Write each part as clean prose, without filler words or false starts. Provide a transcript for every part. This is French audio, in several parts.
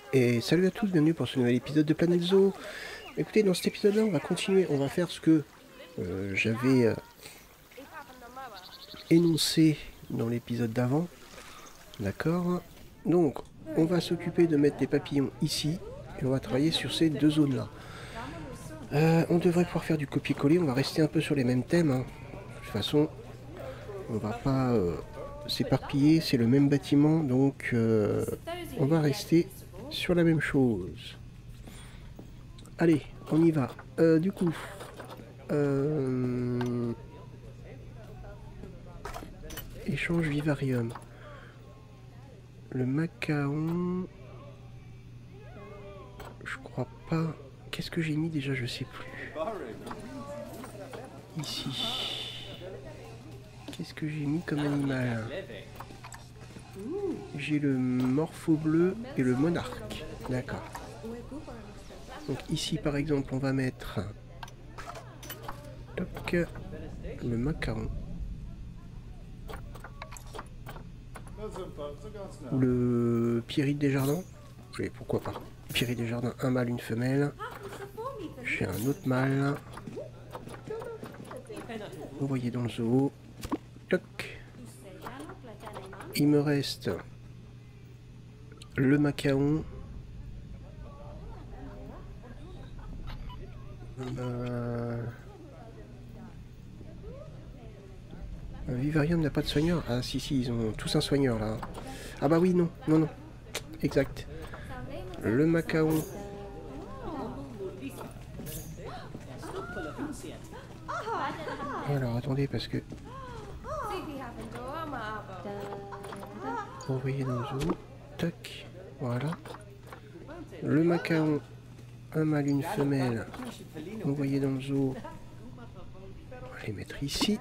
Et salut à tous, bienvenue pour ce nouvel épisode de Planète Zoo. Écoutez, dans cet épisode-là, on va continuer, on va faire ce que j'avais énoncé dans l'épisode d'avant. D'accord? Donc, on va s'occuper de mettre les papillons ici, et on va travailler sur ces deux zones-là. On devrait pouvoir faire du copier-coller, on va rester un peu sur les mêmes thèmes. Hein. De toute façon, on va pas s'éparpiller, c'est le même bâtiment, donc on va rester sur la même chose. Allez, on y va. Du coup, échange vivarium. Le macaon, je crois pas. Qu'est-ce que j'ai mis déjà? Je sais plus. Ici. Qu'est-ce que j'ai mis comme animal? J'ai le morpho bleu et le monarque. D'accord. Donc ici par exemple on va mettre toc, le macaron. Ou le Pierrite des Jardins. Oui, pourquoi pas. Pierrite des Jardins, un mâle, une femelle. J'ai un autre mâle. Vous voyez dans le zoo. Toc. Il me reste le macaon. Un vivarium n'a pas de soigneur. Ah si, ils ont tous un soigneur là. Ah bah oui, non. Exact. Le macaon. Alors attendez parce que... Vous voyez dans le zoo. Tac. Voilà. Le macaon. Un mâle, une femelle. Vous voyez dans le zoo. On va les mettre ici.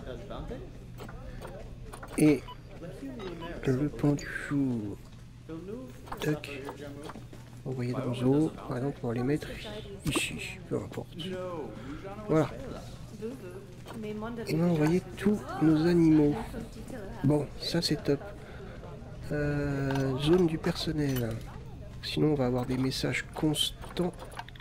Et le pendu. Tac. Vous voyez dans le zoo. Par exemple, on va les mettre ici. Peu importe. Voilà. Et là, on voyait tous nos animaux. Bon, ça c'est top. Zone du personnel. Sinon, on va avoir des messages constants.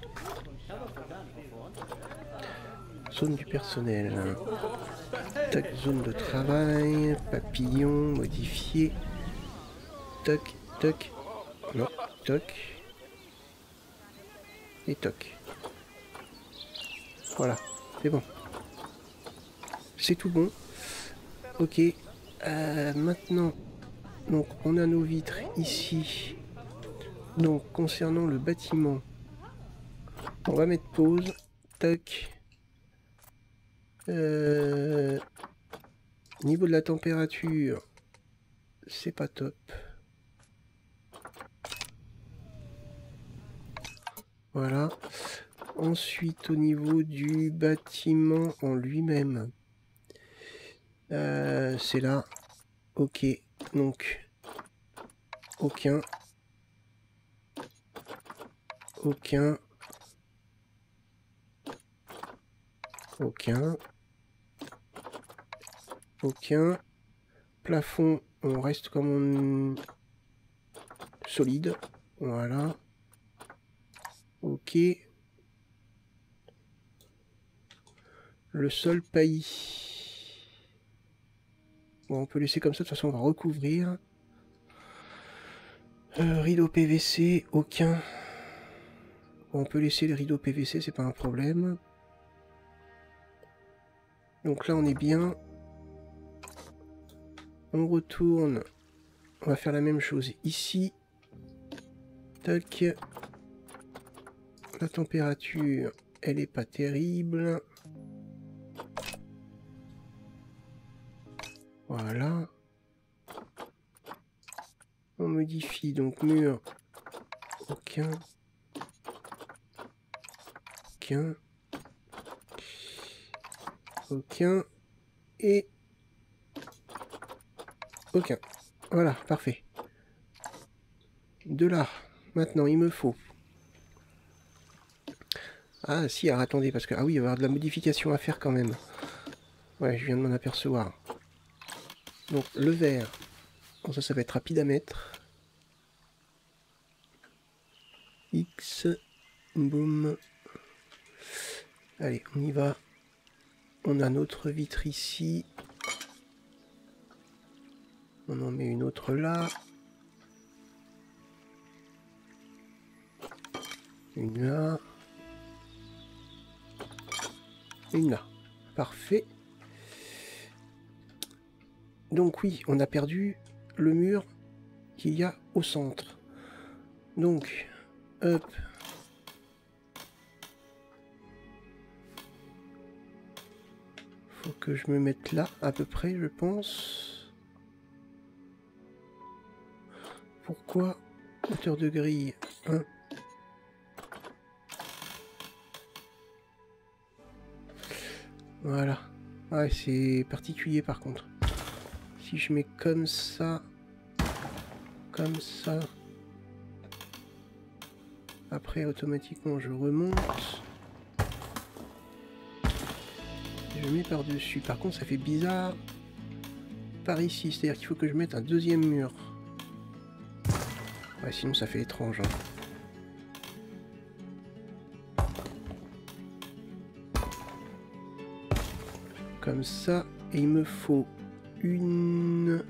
Zone du personnel. Tac, zone de travail. Papillon, modifié. Toc, toc. Non, toc. Et toc. Voilà, c'est bon. C'est tout bon. Ok. Maintenant, donc on a nos vitres ici. Donc concernant le bâtiment, on va mettre pause. Tac. Niveau de la température, c'est pas top. Voilà. Ensuite, au niveau du bâtiment en lui-même, c'est là. Ok. Donc, aucun. Aucun. Aucun. Aucun. Plafond, on reste comme on... solide. Voilà. Ok. Le sol paillis. Bon, on peut laisser comme ça, de toute façon on va recouvrir. Rideau PVC, aucun. Bon, on peut laisser les rideaux PVC, c'est pas un problème. Donc là on est bien. On retourne. On va faire la même chose ici. Tac. La température, elle est pas terrible. Voilà. On modifie donc mur. Aucun. Aucun. Aucun. Et aucun. Voilà, parfait. De là, maintenant il me faut... Ah si, alors attendez, parce que... Ah oui, il va y avoir de la modification à faire quand même. Ouais, je viens de m'en apercevoir. Donc le vert, bon, ça va être rapide à mettre. X. Boum. Allez, on y va. On a notre vitre ici. On en met une autre là. Une là. Une là. Parfait. Donc oui, on a perdu le mur qu'il y a au centre. Donc, hop. Faut que je me mette là, à peu près, je pense. Pourquoi hauteur de grille 1. Voilà. Ouais, c'est particulier par contre. Si je mets comme ça, après automatiquement je remonte. Je mets par-dessus. Par contre, ça fait bizarre par ici. C'est-à-dire qu'il faut que je mette un deuxième mur. Ouais, sinon ça fait étrange. Hein. Comme ça. Et il me faut une...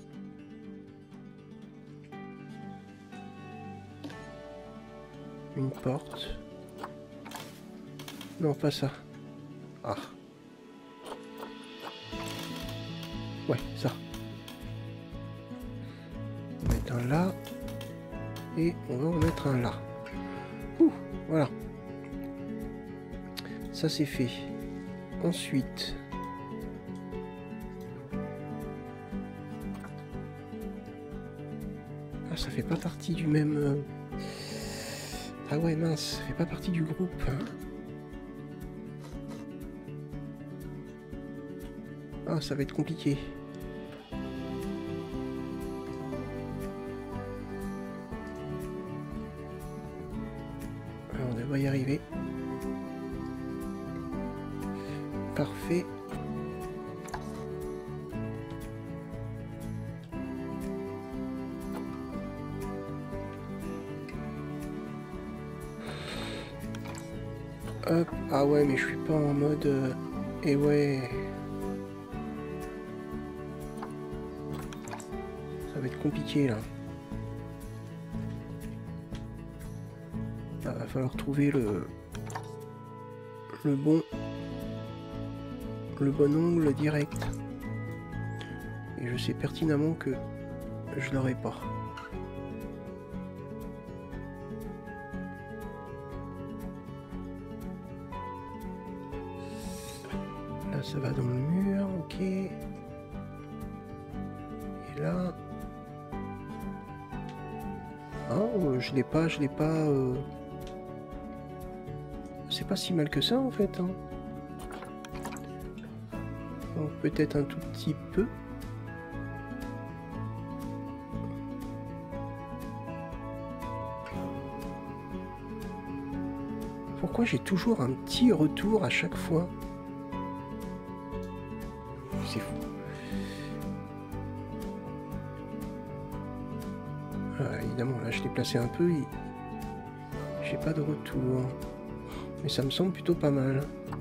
Une porte. Non, pas ça. Ah. Ouais, ça. On va mettre un là. Et on va en mettre un là. Ouh, voilà. Ça c'est fait. Ensuite... Ah, ça fait pas partie du même... Ah ouais, mince, ça fait pas partie du groupe. Hein. Ah, ça va être compliqué. Alors, on devrait y arriver. Parfait. Hop. Ah ouais, mais je suis pas en mode... Et ouais... Ça va être compliqué là. Il va falloir trouver le bon angle direct. Et je sais pertinemment que je l'aurai pas. Là ça va dans le mur, ok. Et là... Oh, je l'ai pas... C'est pas si mal que ça en fait. Hein. Donc peut-être un tout petit peu. Pourquoi j'ai toujours un petit retour à chaque fois? C'est fou. Ah, évidemment, là je l'ai placé un peu et j'ai pas de retour. Mais ça me semble plutôt pas mal.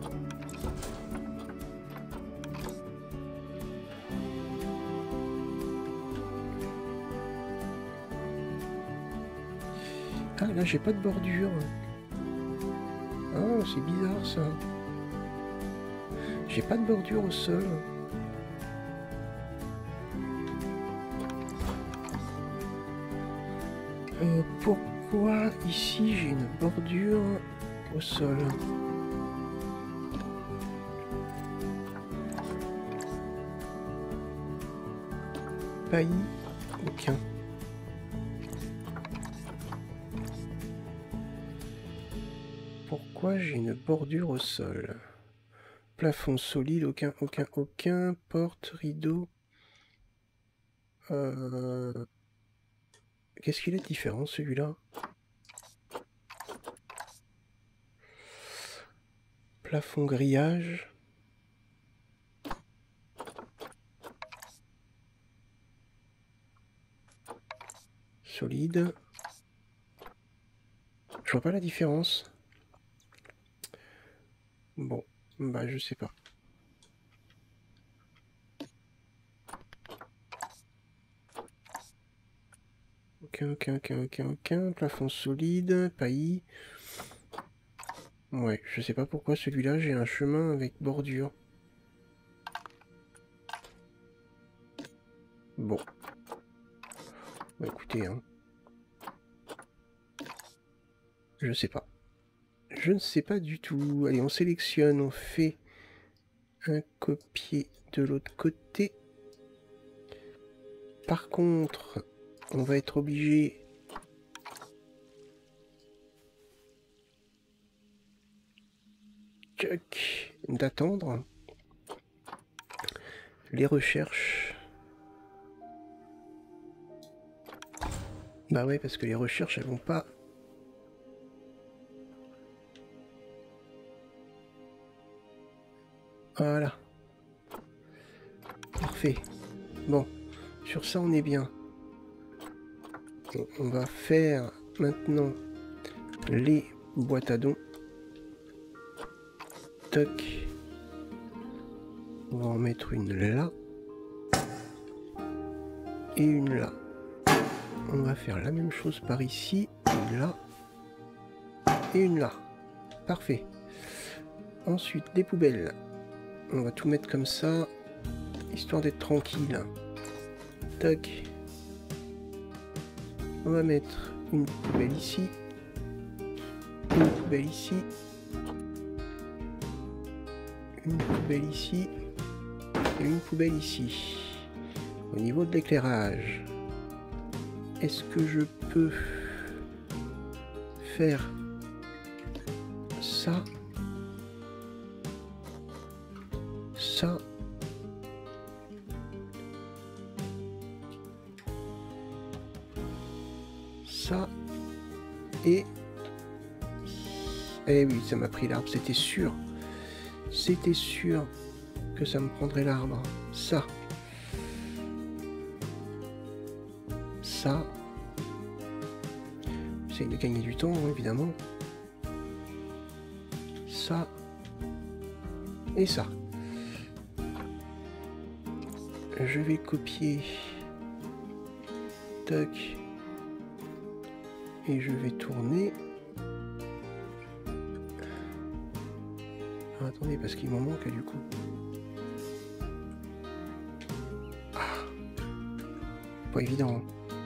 Ah, là j'ai pas de bordure. Ah, c'est bizarre ça. J'ai pas de bordure au sol. Pourquoi ici j'ai une bordure au sol? Paillis, aucun. Pourquoi j'ai une bordure au sol? Plafond solide, aucun. Porte, rideau. Qu'est-ce qu'il est différent celui-là? Plafond grillage. Solide. vois pas la différence. Bon, bah je sais pas. Ok. Plafond solide, paillis. Ouais, je sais pas pourquoi celui-là, j'ai un chemin avec bordure. Bon. Bah écoutez, hein. Je sais pas. Je ne sais pas du tout. Allez, on sélectionne, on fait un copier de l'autre côté. Par contre, on va être obligé d'attendre les recherches. Bah ouais, parce que les recherches, elles vont pas... Voilà. Parfait. Bon, sur ça, on est bien. On va faire maintenant les boîtes à dons. Toc. On va en mettre une là. Et une là. On va faire la même chose par ici. Une là. Et une là. Parfait. Ensuite, les poubelles. On va tout mettre comme ça, histoire d'être tranquille. Tac. On va mettre une poubelle ici. Une poubelle ici. Une poubelle ici. Et une poubelle ici. Au niveau de l'éclairage, est-ce que je peux faire ça, ça, ça, et... Eh oui, ça m'a pris l'arbre, c'était sûr. C'était sûr que ça me prendrait l'arbre. Ça. Ça. J'essaye de gagner du temps, évidemment. Ça. Et ça. Je vais copier. Toc. Et je vais tourner. Ah, attendez, parce qu'il m'en manque du coup. Ah. Pas évident.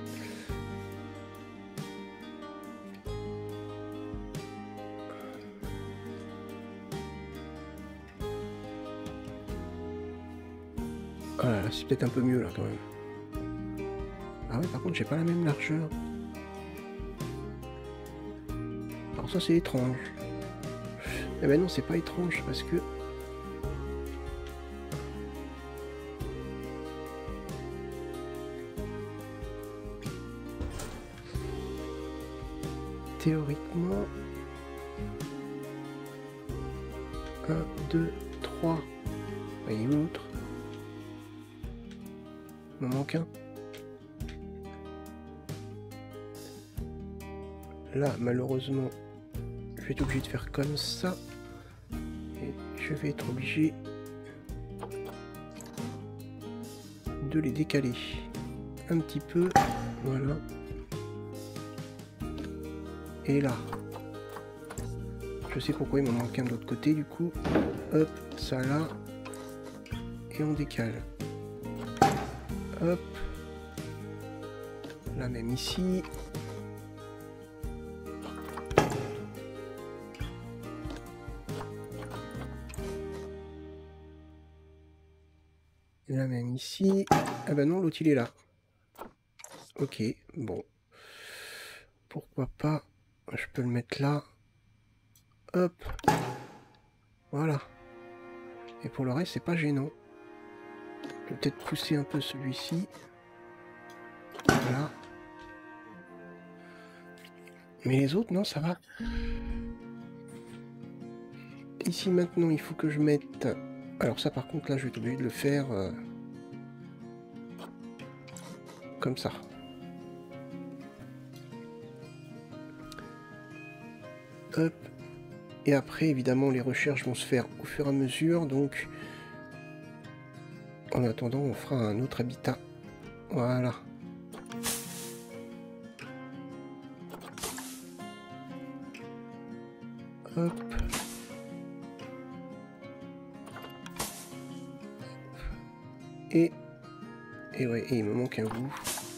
Ah là là, c'est peut-être un peu mieux là quand même. Ah ouais, par contre, j'ai pas la même largeur. Alors ça, c'est étrange. Eh ben non, c'est pas étrange parce que... Théoriquement... 1, 2, 3... Ah, il est où l'autre? Il m'en manque un. Là, malheureusement, je vais être obligé de faire comme ça. Et je vais être obligé de les décaler un petit peu. Voilà. Et là. Je sais pourquoi il m'en manque un de l'autre côté, du coup. Hop, ça là. Et on décale. Hop. La même ici. La même ici. Ah bah non, l'autre il est là. Ok, bon. Pourquoi pas. Je peux le mettre là. Hop. Voilà. Et pour le reste, c'est pas gênant. Je vais peut-être pousser un peu celui-ci. Voilà. Mais les autres, non, ça va. Ici, maintenant, il faut que je mette... Alors ça, par contre, là, je vais être obligé de le faire... comme ça. Hop. Et après, évidemment, les recherches vont se faire au fur et à mesure. Donc, en attendant, on fera un autre habitat. Voilà. Hop. Et ouais, et il me manque un bout.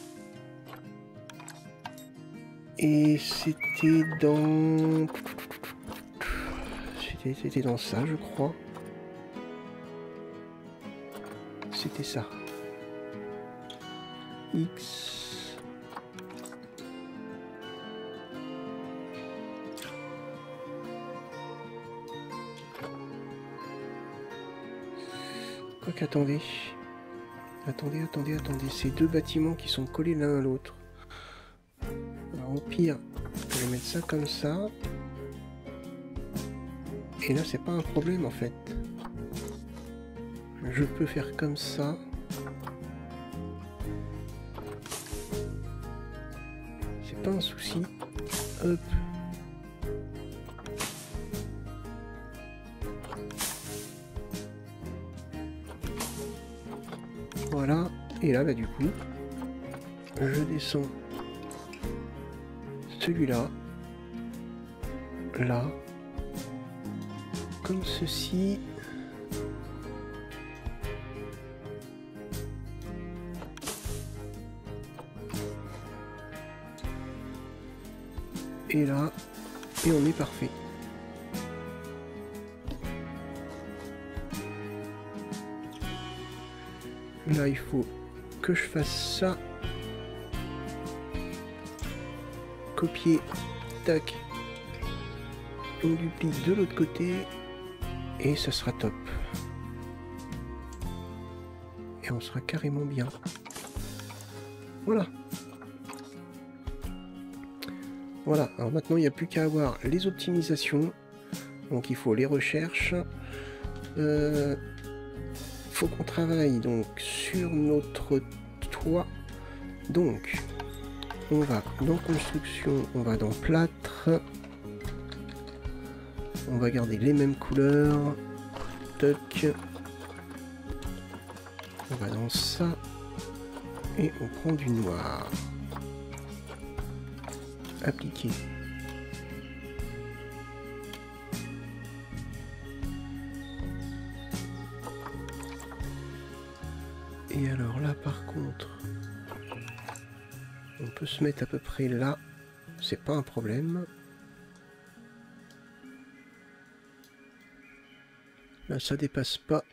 Et c'était dans... C'était dans ça, je crois. C'était ça. X. Quoique, attendez. Attendez. Ces deux bâtiments qui sont collés l'un à l'autre. Alors, au pire, je vais mettre ça comme ça. Et là, c'est pas un problème en fait. Je peux faire comme ça. C'est pas un souci. Hop. Voilà. Et là, bah, du coup, je descends celui-là. Là. Comme ceci. Et là, et on est parfait. Là, il faut que je fasse ça. Copier, tac. On duplique de l'autre côté. Et ça sera top. Et on sera carrément bien. Voilà. Voilà, alors maintenant il n'y a plus qu'à avoir les optimisations. Donc il faut les recherches. Faut qu'on travaille donc sur notre toit. Donc on va dans construction, on va dans plâtre. On va garder les mêmes couleurs. Toc. On va dans ça. Et on prend du noir. Appliquer. Et alors là par contre, on peut se mettre à peu près là, c'est pas un problème. Là ça dépasse pas.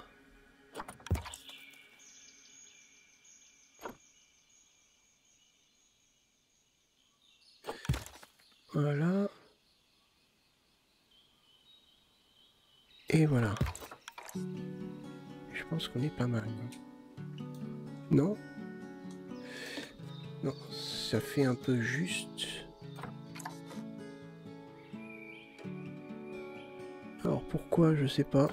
Voilà. Et voilà. Je pense qu'on est pas mal. Non? Non, ça fait un peu juste. Alors pourquoi, je sais pas.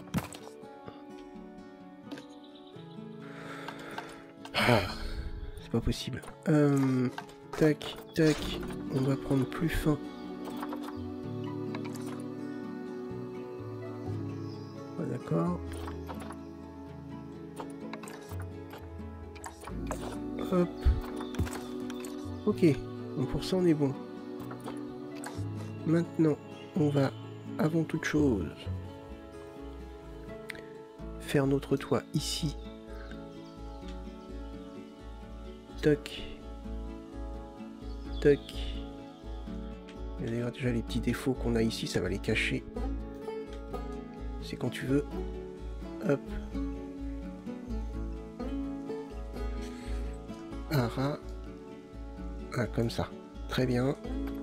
Ah, c'est pas possible. Tac, tac, on va prendre plus fin. Ah, d'accord. Hop. Ok, donc pour ça on est bon. Maintenant, on va, avant toute chose, faire notre toit ici. Toc. Toc. Et d'ailleurs déjà les petits défauts qu'on a ici, ça va les cacher. C'est quand tu veux. Hop. Ah, ah, comme ça. Très bien.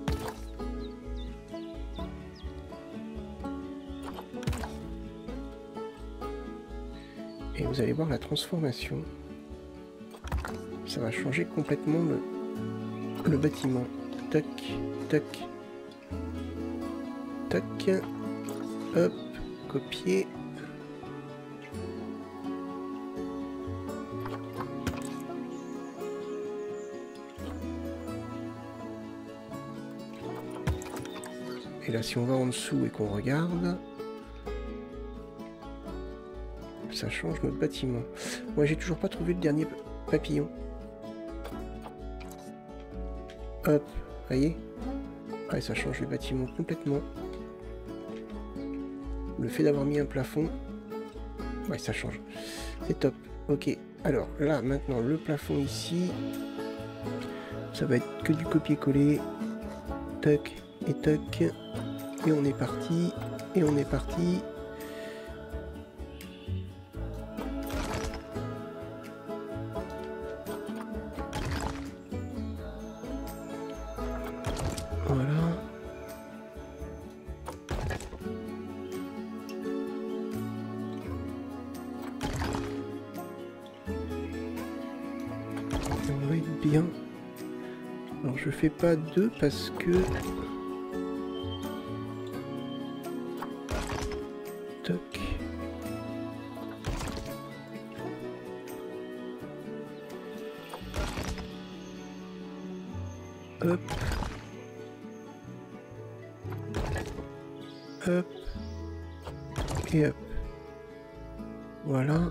Et vous allez voir la transformation. Ça va changer complètement le bâtiment. Tac, tac. Tac. Hop. Copier. Et là, si on va en dessous et qu'on regarde, ça change notre bâtiment. Moi, j'ai toujours pas trouvé le dernier papillon. Hop, voyez. Ouais, ça change le bâtiment complètement. Le fait d'avoir mis un plafond, ouais, ça change. C'est top. Ok, alors là, maintenant, le plafond ici, ça va être que du copier-coller. Toc et toc. Et on est parti. Et on est parti. Voilà. On va être bien. Alors je fais pas deux parce que... Toc. Hop. Hop. Et hop. Voilà.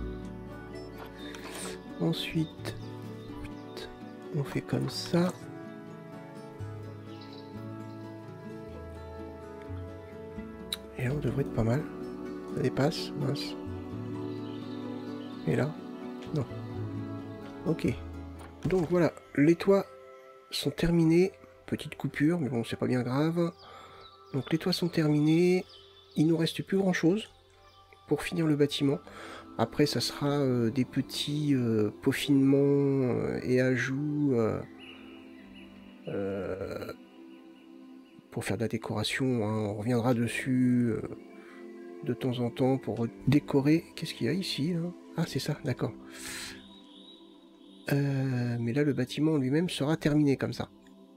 Ensuite, on fait comme ça. Et là, on devrait être pas mal. Ça dépasse, mince. Et là, non. Ok. Donc voilà, les toits sont terminés. Petite coupure, mais bon, c'est pas bien grave. Donc les toits sont terminés. Il nous reste plus grand chose pour finir le bâtiment. Après, ça sera des petits peaufinements et ajouts pour faire de la décoration. Hein. On reviendra dessus de temps en temps pour décorer. Qu'est-ce qu'il y a ici là? Ah, c'est ça, d'accord. Mais là, le bâtiment lui-même sera terminé comme ça.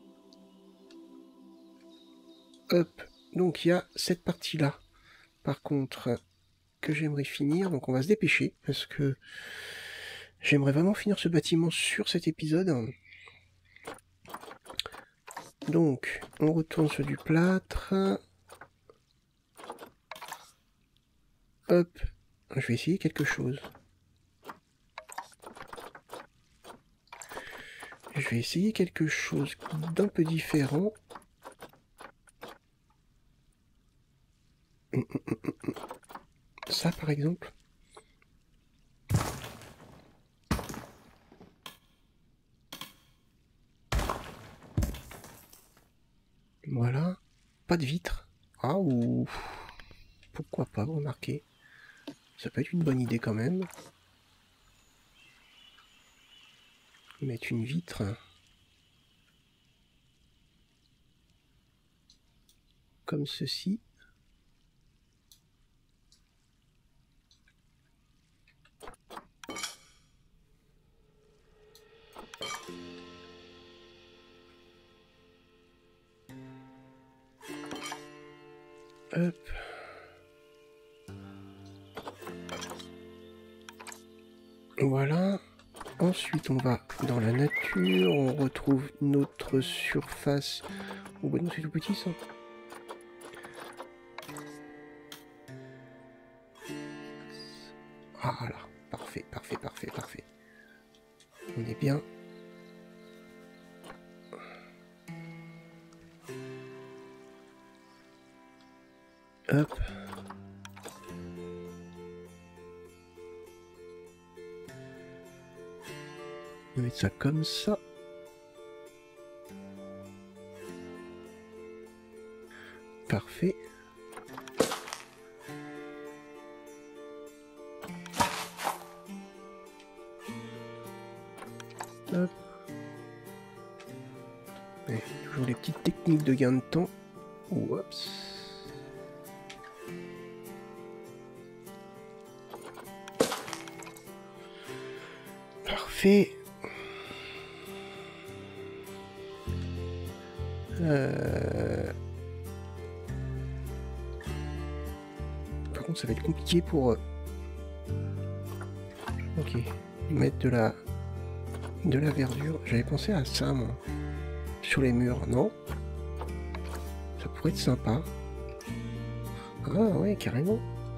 Hop, donc il y a cette partie-là. Par contre, que j'aimerais finir, donc on va se dépêcher, parce que j'aimerais vraiment finir ce bâtiment sur cet épisode. Donc, on retourne sur du plâtre. Hop, je vais essayer quelque chose. Je vais essayer quelque chose d'un peu différent. Ça, par exemple. Voilà. Pas de vitre. Ah, ou... Pourquoi pas, remarquez. Ça peut être une bonne idée quand même. Mettre une vitre. Comme ceci. Hop. Voilà. Ensuite, on va dans la nature. On retrouve notre surface. Oh, bah non, c'est tout petit ça. Ah là, parfait, parfait, parfait, parfait. On est bien. Hop. On va mettre ça comme ça. Parfait. Hop. Et toujours les petites techniques de gain de temps. Oups. Parfait. Par contre, ça va être compliqué pour... Ok. Mettre de la verdure. J'avais pensé à ça, moi. Sur les murs, non? Ça pourrait être sympa. Ah ouais, carrément.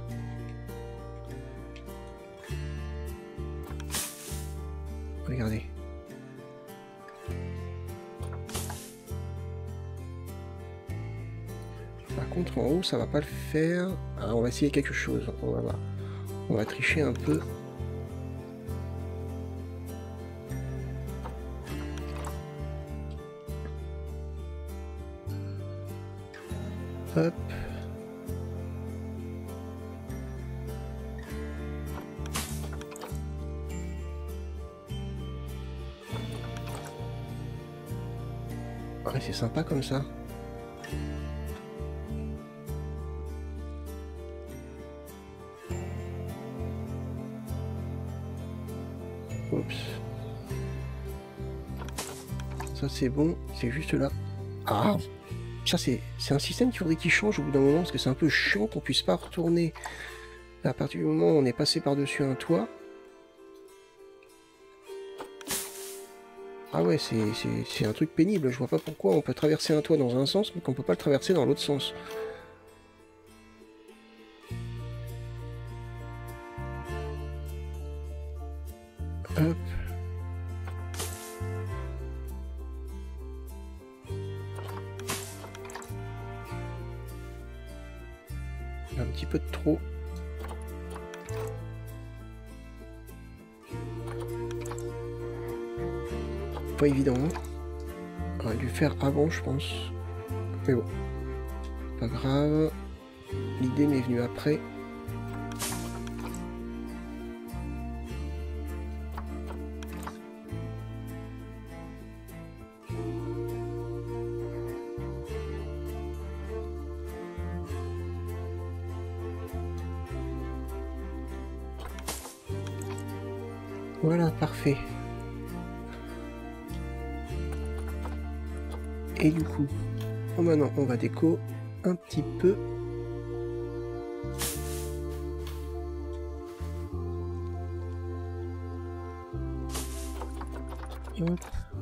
Regardez. Par contre, en haut, ça va pas le faire. Ah, on va essayer quelque chose. On va voir. On va tricher un peu. Hop. Ouais, c'est sympa comme ça. Oups. Ça c'est bon, c'est juste là. Ah, ça c'est un système qu'il faudrait qu'il change au bout d'un moment, parce que c'est un peu chiant qu'on puisse pas retourner. À partir du moment où on est passé par-dessus un toit. Ah ouais, c'est un truc pénible, je vois pas pourquoi on peut traverser un toit dans un sens, mais qu'on peut pas le traverser dans l'autre sens. Hop. Un petit peu de trop. Pas évident, hein. On aurait dû faire avant, je pense. Mais bon, pas grave. L'idée m'est venue après. Voilà, parfait. Et du coup, maintenant on va déco un petit peu. Hop.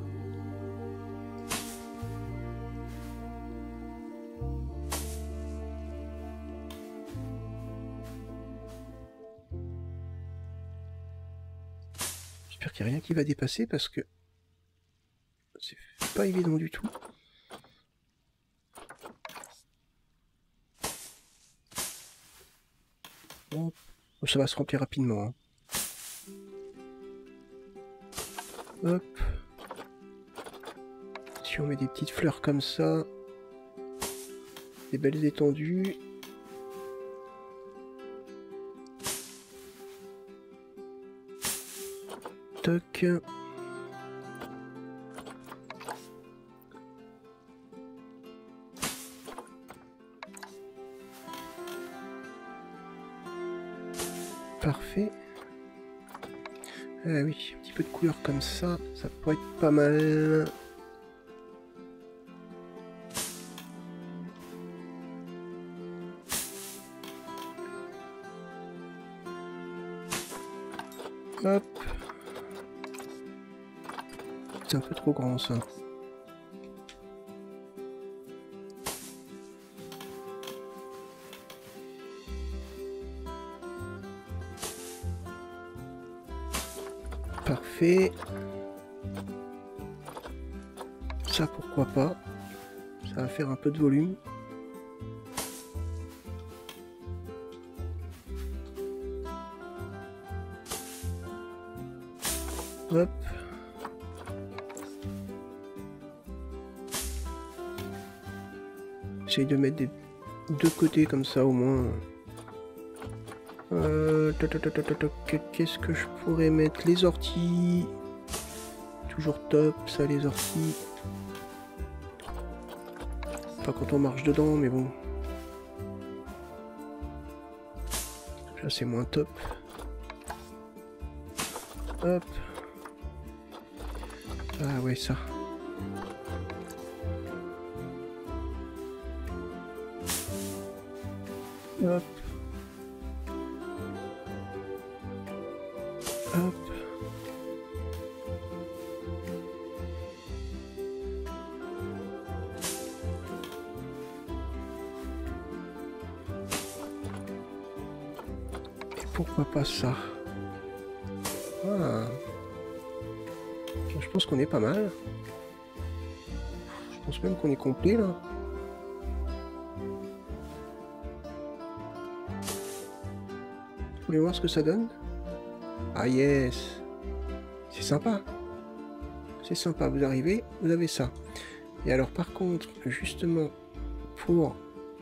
J'espère qu'il n'y a rien qui va dépasser parce que c'est pas évident du tout. Bon, ça va se remplir rapidement, hein. Hop. Si on met des petites fleurs comme ça, des belles étendues. Toc. Parfait. Ah oui, un petit peu de couleur comme ça pourrait être pas mal. Hop. C'est un peu trop grand ça. Parfait. Ça pourquoi pas. Ça va faire un peu de volume. Hop. J'essaye de mettre des deux côtés comme ça au moins. Qu'est-ce que je pourrais mettre? Les orties. Toujours top ça, les orties. Pas quand on marche dedans, mais bon. Là c'est moins top. Hop. Ah ouais, ça. Hop. Hop. pourquoi pas ça? Ah. Je pense qu'on est pas mal. Je pense même qu'on est complet là. Vous voulez voir ce que ça donne? Ah yes! C'est sympa. C'est sympa, vous arrivez, vous avez ça. Et alors par contre, justement, pour...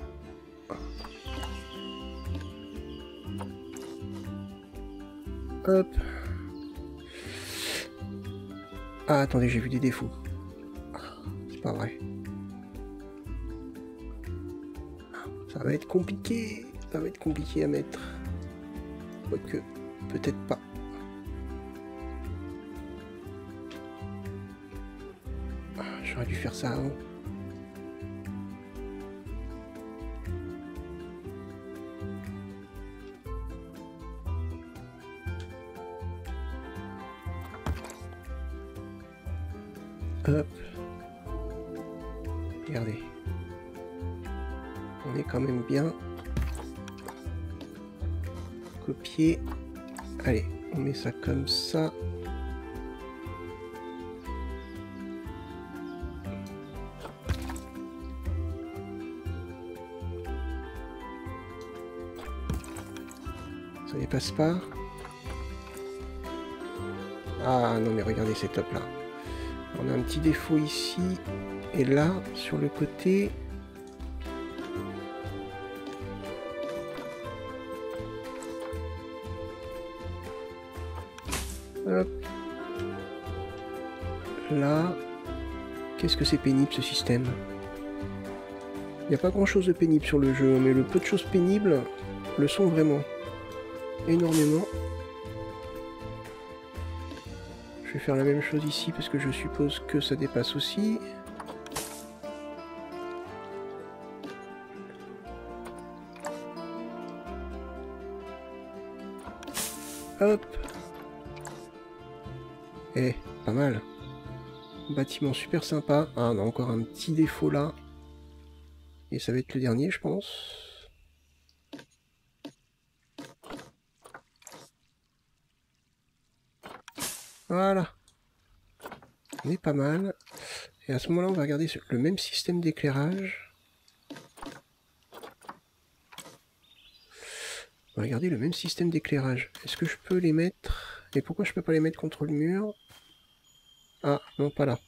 Hop. Ah, attendez, j'ai vu des défauts. C'est pas vrai. Ça va être compliqué. Ça va être compliqué à mettre. Quoique, peut-être pas. J'aurais dû faire ça avant. Hop. Regardez. On est quand même bien. Copier. Allez, on met ça comme ça. Ça dépasse pas. Ah non mais regardez, c'est top là. On a un petit défaut ici et là sur le côté. Hop. Là. Qu'est-ce que c'est pénible ce système? Il n'y a pas grand chose de pénible sur le jeu, mais le peu de choses pénibles le sont vraiment. Énormément. Je vais faire la même chose ici parce que je suppose que ça dépasse aussi. Hop. Eh, pas mal. Bâtiment super sympa. Ah, on a encore un petit défaut là. Et ça va être le dernier, je pense. Voilà. On est pas mal. Et à ce moment-là, on va regarder le même système d'éclairage. On va regarder le même système d'éclairage. Est-ce que je peux les mettre? Et pourquoi je peux pas les mettre contre le mur? Ah, non, pas là.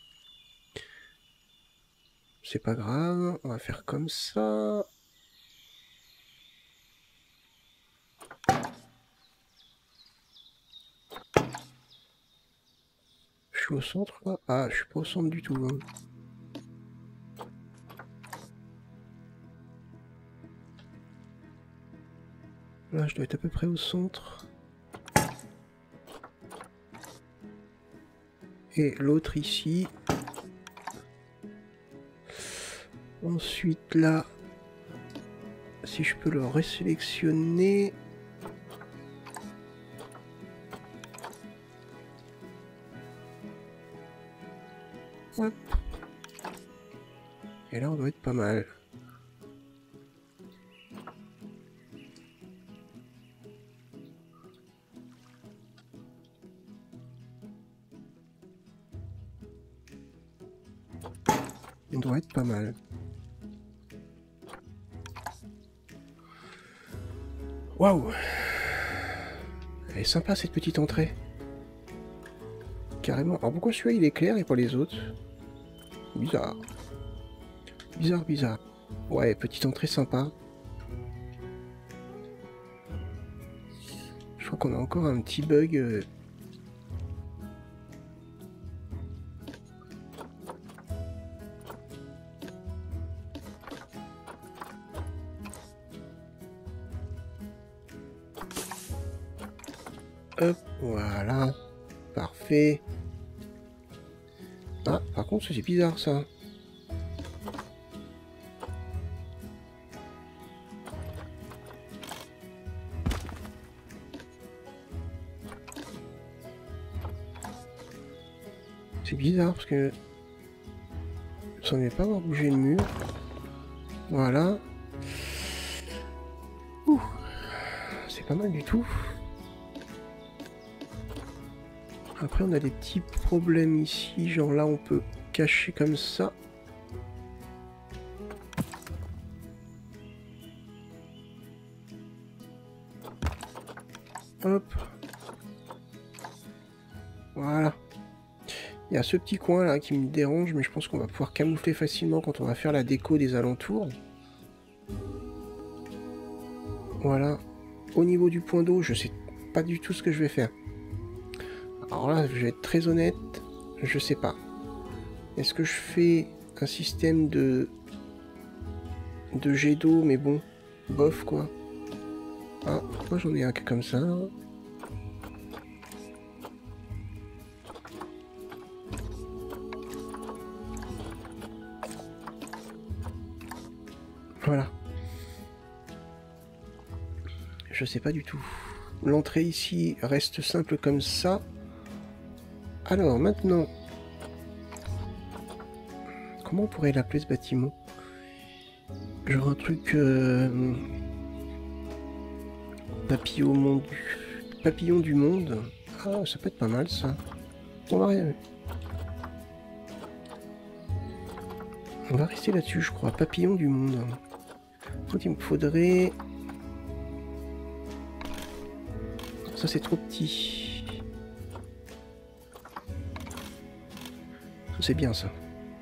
C'est pas grave. On va faire comme ça. Je suis au centre là? Ah, je suis pas au centre du tout. Hein. Là, je dois être à peu près au centre. Et l'autre ici. Ensuite là, si je peux le resélectionner. Hop. Et là, on doit être pas mal. On doit être pas mal. Waouh! Elle est sympa cette petite entrée. Carrément. Alors pourquoi celui-là il est clair et pas les autres? Bizarre. Bizarre, bizarre. Ouais, petite entrée sympa. Je crois qu'on a encore un petit bug. Hop, voilà. Parfait. Ah, par contre, c'est bizarre ça. C'est bizarre parce que je ne semblais pas avoir bougé le mur. Voilà. Ouh, c'est pas mal du tout. Après on a des petits problèmes ici, genre là on peut cacher comme ça. Hop. Voilà. Il y a ce petit coin là qui me dérange, mais je pense qu'on va pouvoir camoufler facilement quand on va faire la déco des alentours. Voilà. Au niveau du point d'eau, je sais pas du tout ce que je vais faire. Alors là, je vais être très honnête, je sais pas. Est-ce que je fais un système de jet d'eau, mais bon, bof quoi. Ah, moi j'en ai un qui est comme ça. Voilà. Je sais pas du tout. L'entrée ici reste simple comme ça. Alors maintenant, comment on pourrait l'appeler ce bâtiment? Genre un truc papillon du monde. Ah, ça peut être pas mal ça. On va rester là-dessus, je crois. Papillon du monde. Donc il me faudrait... Ça c'est trop petit. C'est bien ça.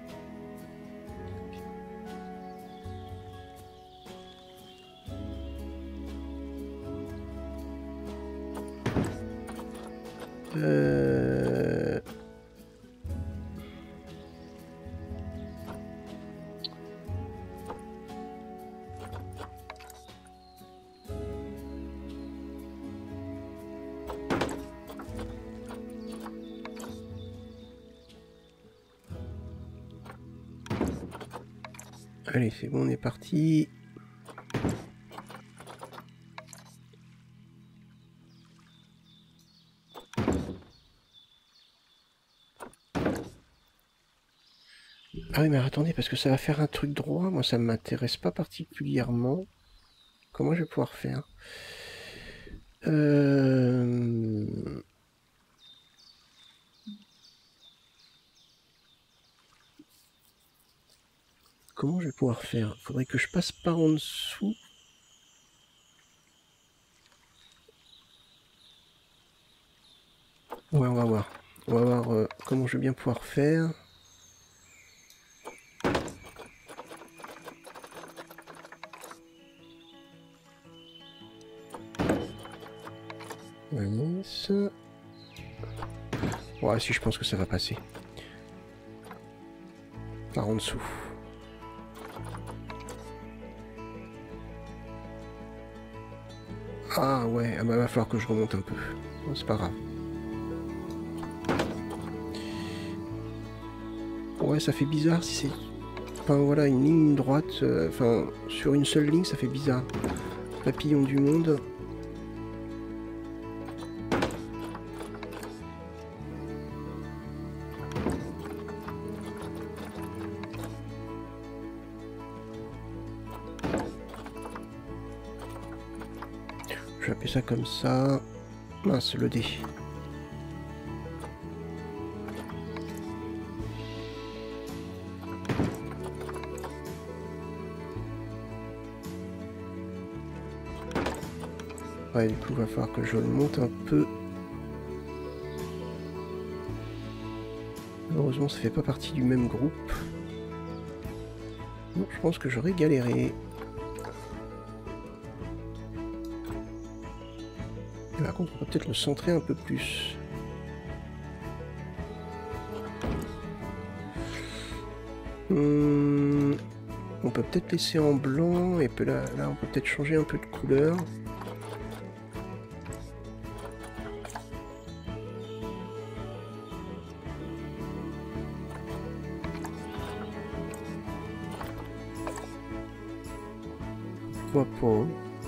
Allez, c'est bon, on est parti. Ah oui, mais attendez, parce que ça va faire un truc droit. Moi, ça ne m'intéresse pas particulièrement. Comment je vais pouvoir faire? Comment je vais pouvoir faire? Faudrait que je passe par en dessous. Ouais, on va voir. On va voir comment je vais bien pouvoir faire. Nice. Ouais, si je pense que ça va passer. Par en dessous. Ah ouais, ah bah, va falloir que je remonte un peu. Bon, c'est pas grave. Ouais, ça fait bizarre si c'est... Enfin voilà, une ligne droite, enfin sur une seule ligne, ça fait bizarre. Papillon du monde. Je vais appeler ça comme ça. Mince, le dé. Ouais, du coup, il va falloir que je le monte un peu. Heureusement, ça fait pas partie du même groupe. Non, je pense que j'aurais galéré. Et par contre, on va peut-être le centrer un peu plus. On peut peut-être laisser en blanc, et là on peut peut-être changer un peu de couleur. Pourquoi pas?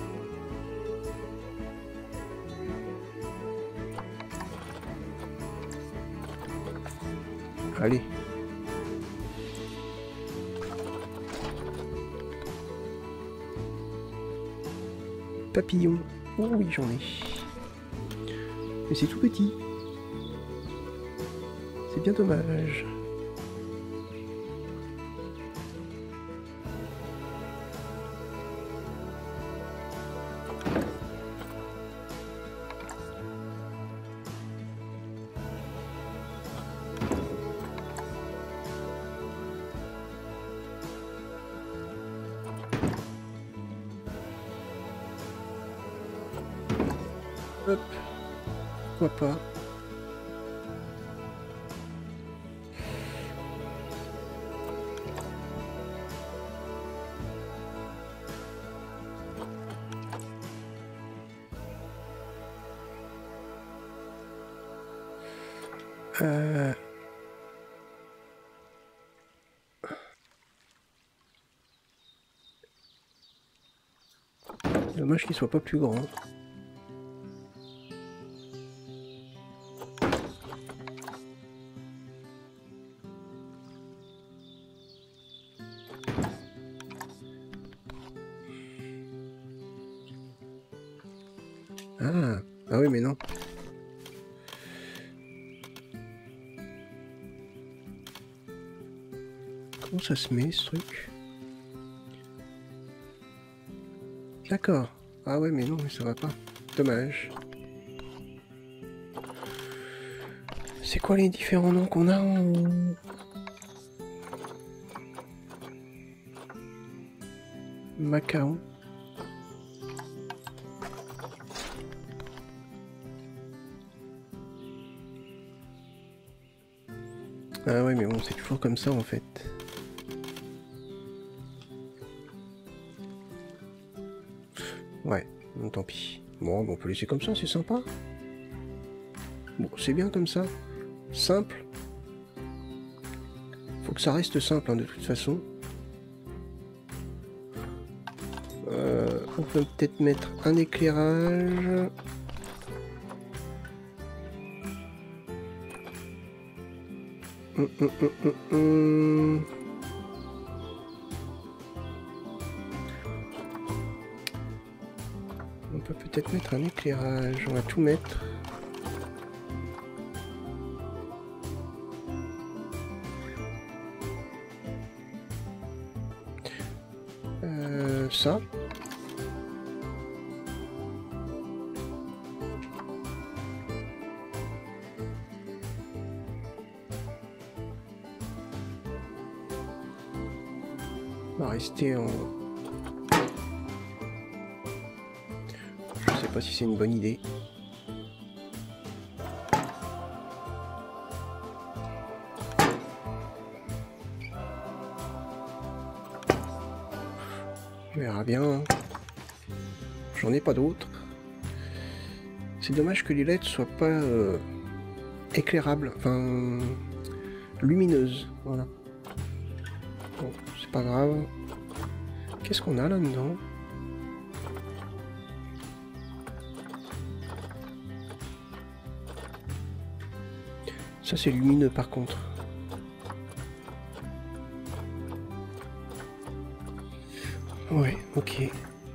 Allez. Papillon. Oh oui, j'en ai. Mais c'est tout petit. C'est bien dommage. Hop. Pourquoi pas. Dommage qu'il soit pas plus grand. Ah oui, mais non. Comment ça se met ce truc? D'accord. Ah ouais, mais non, mais ça va pas. Dommage. C'est quoi les différents noms qu'on a en... Macao? Ah ouais, mais bon, c'est toujours comme ça en fait. Ouais, bon, tant pis. Bon, on peut laisser comme ça, c'est sympa. Bon, c'est bien comme ça. Simple. Faut que ça reste simple, hein, de toute façon. On peut peut-être mettre un éclairage. On peut peut-être mettre un éclairage. On va tout mettre. Ça. On va rester en... Je sais pas si c'est une bonne idée. On verra bien. J'en ai pas d'autres. C'est dommage que les LED soient pas éclairables, enfin lumineuses. Voilà. Bon, c'est pas grave. Qu'est-ce qu'on a là-dedans? Ça c'est lumineux par contre. Ouais, ok.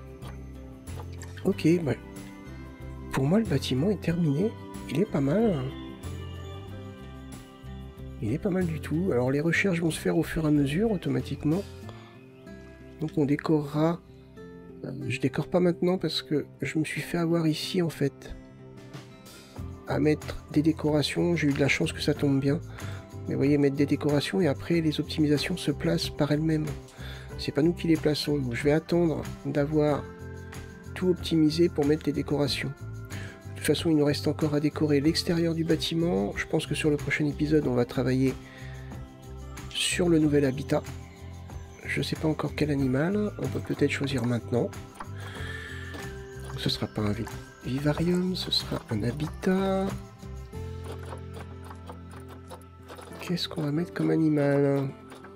Ok, bah, pour moi le bâtiment est terminé. Il est pas mal. Il est pas mal du tout. Alors les recherches vont se faire au fur et à mesure, automatiquement. Donc on décorera. Je décore pas maintenant parce que je me suis fait avoir ici en fait. À mettre des décorations. J'ai eu de la chance que ça tombe bien. Mais vous voyez, mettre des décorations et après les optimisations se placent par elles-mêmes. C'est pas nous qui les plaçons. Donc je vais attendre d'avoir tout optimisé pour mettre les décorations. De toute façon, il nous reste encore à décorer l'extérieur du bâtiment. Je pense que sur le prochain épisode, on va travailler sur le nouvel habitat. Je sais pas encore quel animal. On peut peut-être choisir maintenant. Ce sera pas un vivarium, ce sera un habitat. Qu'est-ce qu'on va mettre comme animal?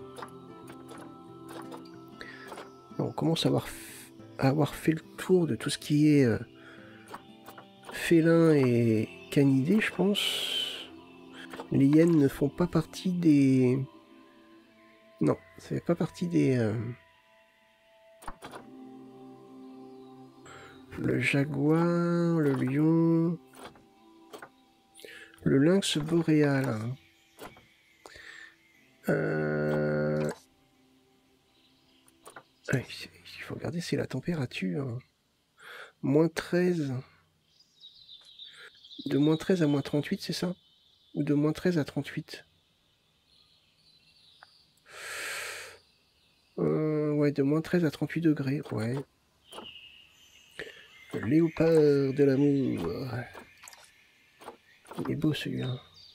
On commence à avoir fait le tour de tout ce qui est félin et canidé, je pense. Les hyènes ne font pas partie des... Non, ça fait pas partie des... Le jaguar, le lion, le lynx boréal. Il faut regarder, c'est la température. Moins 13. De moins 13 à moins 38, c'est ça? Ou de moins 13 à 38? Ouais, de moins 13 à 38 degrés, ouais. Le léopard de l'amour. Il est beau celui-là.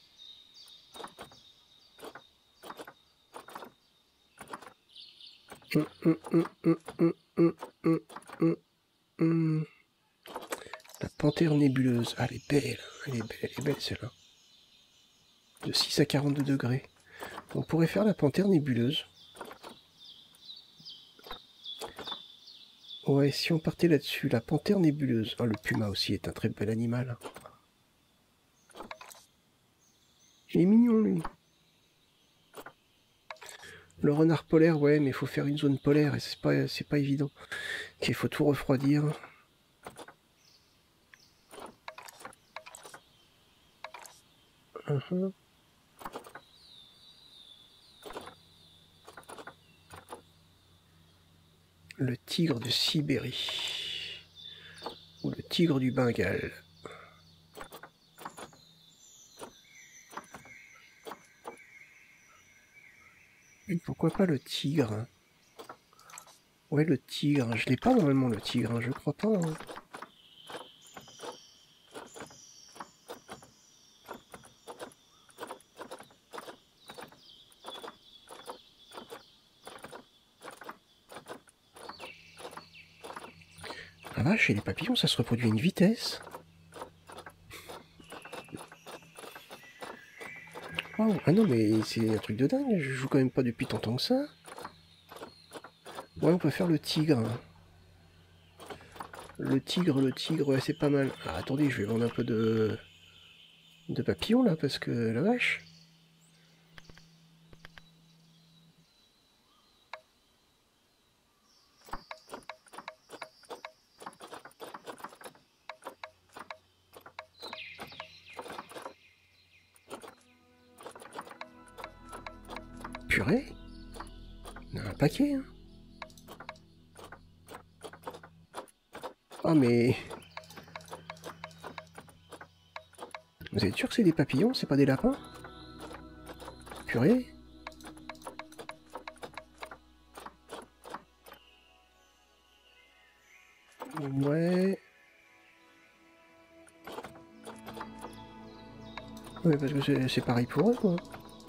La panthère nébuleuse. Ah, elle est belle. Elle est belle celle-là. De 6 à 42 degrés. On pourrait faire la panthère nébuleuse. Ouais, si on partait là-dessus, la panthère nébuleuse. Oh, le puma aussi est un très bel animal. Il est mignon, lui. Le renard polaire, ouais, mais il faut faire une zone polaire et c'est pas évident. Ok, il faut tout refroidir. Le tigre de Sibérie. Ou le tigre du Bengale. Et pourquoi pas le tigre? Ouais, le tigre. Je l'ai pas normalement, le tigre. Je crois pas. La vache, et les papillons, ça se reproduit à une vitesse. Wow. Ah non, mais c'est un truc de dingue. Je joue quand même pas depuis tant que ça. Ouais, on peut faire le tigre. Le tigre, ouais, c'est pas mal. Ah, attendez, je vais vendre un peu de papillons là, parce que la vache. Purée. On a un paquet, hein. Ah, mais. Vous êtes sûr que c'est des papillons, c'est pas des lapins? Purée. Ouais. Ouais, parce que c'est pareil pour eux, quoi.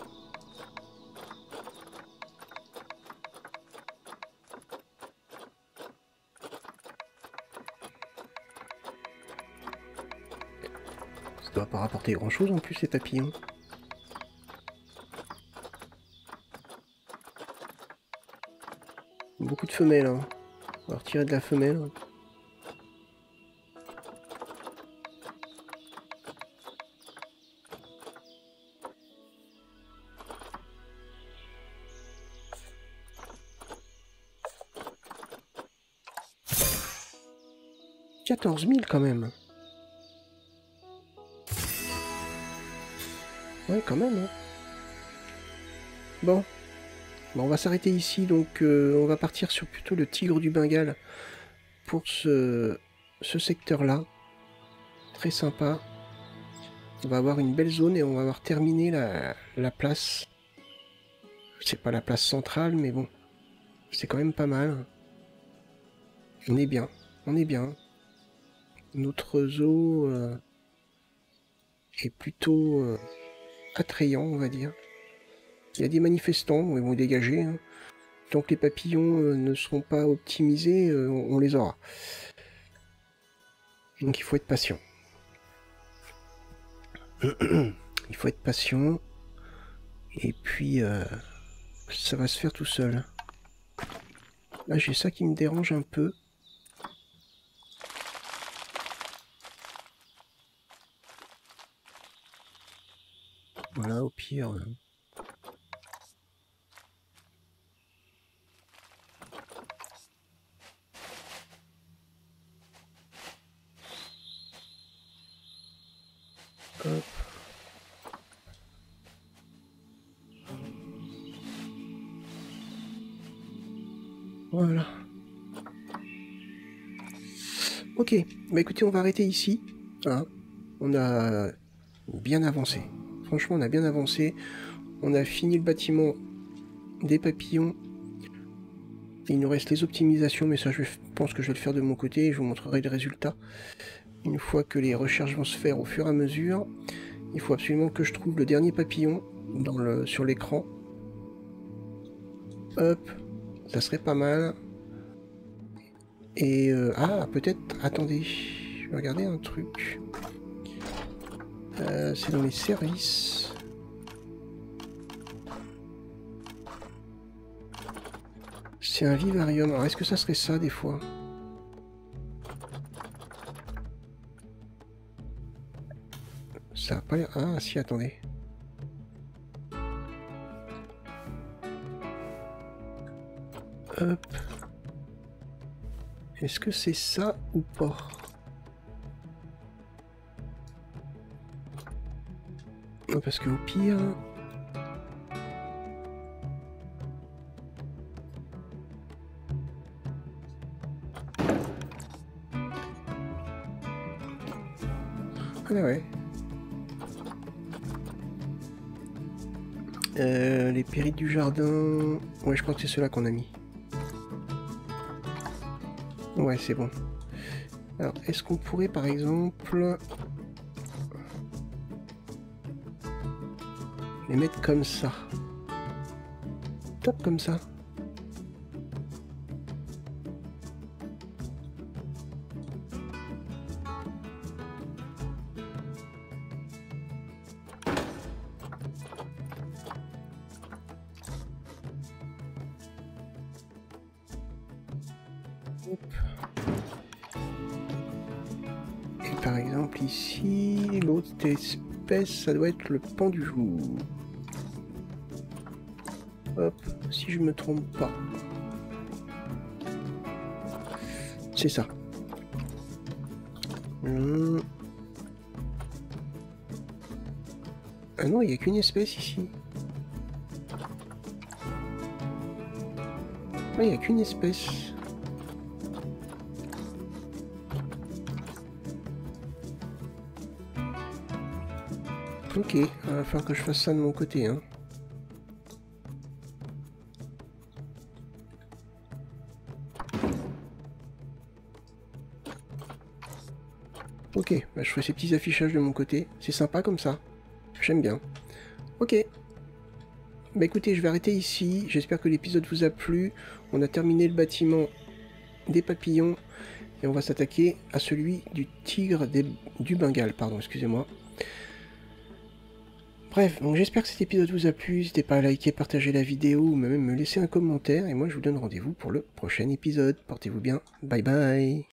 Ça doit pas rapporter grand chose en plus, ces papillons. Beaucoup de femelles, hein. On va retirer de la femelle. 14 000 quand même. Ouais, quand même, hein. Bon. Bon, on va s'arrêter ici, donc on va partir sur plutôt le tigre du Bengale pour ce secteur-là. Très sympa. On va avoir une belle zone et on va avoir terminé la place. C'est pas la place centrale, mais bon, c'est quand même pas mal. On est bien, on est bien. Notre zoo est plutôt attrayant, on va dire. Il y a des manifestants, ils vont dégager, hein. Tant que les papillons ne seront pas optimisés, on les aura. Donc il faut être patient. Il faut être patient. Et puis, ça va se faire tout seul. Là, j'ai ça qui me dérange un peu. Voilà, au pire. Voilà. Ok, bah écoutez, on va arrêter ici. Hein. On a bien avancé. Franchement, on a bien avancé. On a fini le bâtiment des papillons. Il nous reste les optimisations, mais ça, je pense que je vais le faire de mon côté. Je vous montrerai les résultats une fois que les recherches vont se faire au fur et à mesure. Il faut absolument que je trouve le dernier papillon sur l'écran. Hop, ça serait pas mal. Et ah, peut-être, attendez, je vais regarder un truc. C'est dans les services. C'est un vivarium. Alors, est-ce que ça serait ça, des fois? Ça a pas l'air... Ah, si, attendez. Hop. Est-ce que c'est ça ou pas? Non, parce que au pire... Ah ouais. Les pérites du jardin... Ouais, je crois que c'est ceux-là qu'on a mis. Ouais, c'est bon. Alors, est-ce qu'on pourrait, par exemple... les mettre comme ça? Top, comme ça. Hop. Et par exemple ici, l'autre espèce, ça doit être le pan du jour. Hop, si je me trompe pas. C'est ça. Ah non, il n'y a qu'une espèce ici. Ouais, il n'y a qu'une espèce. Ok, il va falloir que je fasse ça de mon côté, hein. Ok, bah je ferai ces petits affichages de mon côté. C'est sympa comme ça. J'aime bien. Ok. Bah écoutez, je vais arrêter ici. J'espère que l'épisode vous a plu. On a terminé le bâtiment des papillons. Et on va s'attaquer à celui du tigre du Bengale. Pardon, excusez-moi. Bref, donc j'espère que cet épisode vous a plu. N'hésitez pas à liker, partager la vidéo ou même me laisser un commentaire. Et moi, je vous donne rendez-vous pour le prochain épisode. Portez-vous bien. Bye bye.